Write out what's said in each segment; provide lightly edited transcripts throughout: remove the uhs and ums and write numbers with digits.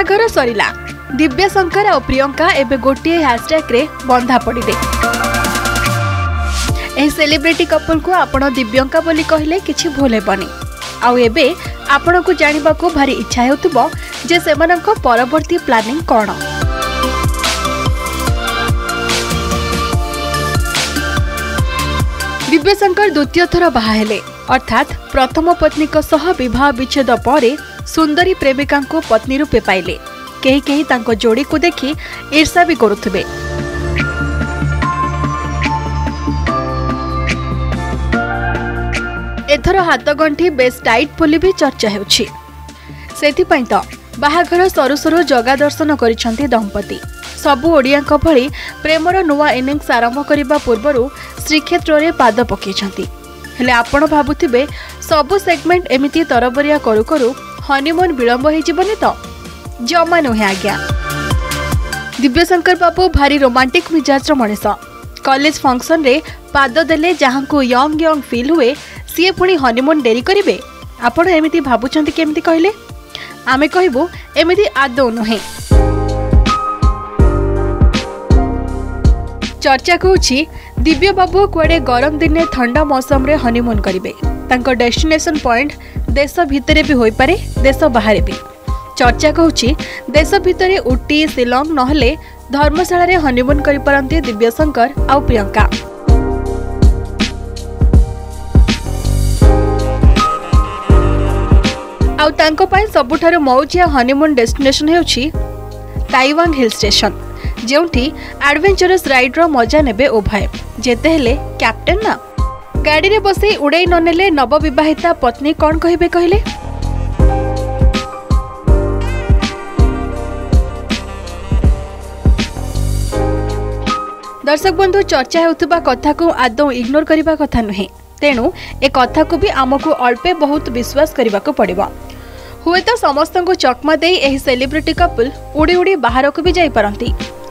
बाहाघर सरिला दिव्यशंकर और प्रियंका एबे गोटे हैशटैग रे बंधा पड़े। एही सेलिब्रिटी कपल को आपण दिव्यंका बोली कहले किछि भूल हेबनी। आउ एबे आपण को जानिबा को भारी इच्छा हेउतबो जे सेमानक परवर्ती प्लानिंग कोन। दिव्यशंकर द्वितीय थर बाहा हेले अर्थात प्रथम पत्नी सह विवाह विच्छेद पर सुंदरी प्रेमिका को पत्नी रूपे पाइले। केही केही तांको जोड़ी को देखि ईर्षा भी करुथिबे। एथर हाथगंठी बेस टाइट बोली भी चर्चा हेउछि। सेथिपई तो बाहाघर सरू सरू जगा दर्शन करिसंती दंपति। सबु ओडियाक भली प्रेमर नुआ इनिंग्स आरंभ करने पूर्व श्रीक्षेत्र में पाद पकईछंती। हेले आपण भाबुथिबे सबु सेगमेंट एमिति तरबरिया करू करू हनीमून विलंब हो जीवनी तो जमा नुहे आज्ञा। दिव्यशंकर बाबू भारी रोमांटिक मिजाज मनीष। कॉलेज फंक्शन रे पाद देले जहां को यंग यंग फील हुए सी पुणी हनीमून डेरी करिवे। आपण एमिति भाबुछंती केमिति कहले? आमे कहबो एमिति आदौ नुहे। चर्चा कहूछि दिव्य बाबू कुआडे गरम दिने ठंडा मौसम रे हनीमून करिवे। तांको डेस्टिनेशन पॉइंट देश भितरे भी होई पारे देश बाहर भी। चर्चा कहूछि देश भितरे उटी शिलंग नहले धर्मशाला रे हनीमून करि परंती दिव्यशंकर आ प्रियंका। आउ तांको पाई सबुठारु मौजिया हनीमून डेस्टिनेशन हेउछि ताइवान हिल स्टेशन, जेउठी एडवेंचरस राइड रो मजा नेबे उभय। जेते हेले कैप्टेन ना गाड़ी रे बसे उड़ाई ननेले नवविवाहिता पत्नी कौन कहिबे कहले? दर्शक बंधु, चर्चा हेउथबा कथा को आदौ इग्नोर करिबा कथा नुहे। तेणु ए कथा को भी आमको अल्पे बहुत विश्वास करने को पड़िबा। हुए तो समस्त को चकमा दे एही सेलिब्रिटी कपल उड़ी उड़ी बाहर को भी जाई परंती।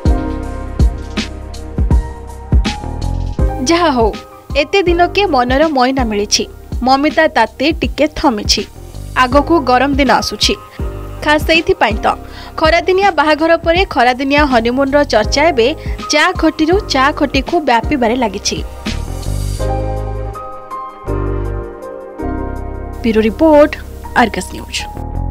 जहा हो एते दिन के मनर मईना मिली। ममिता ताते टिके थमिछि। आगो को गरम दिन आसुछि। खास सेइथिपाई तो खरादिनिया बाहाघर परे खरादिनिया हनीमून रो चर्चा एबे चा खटीरू चा खटी को व्यापी बारे लागिछि। Bureau report, Argus news.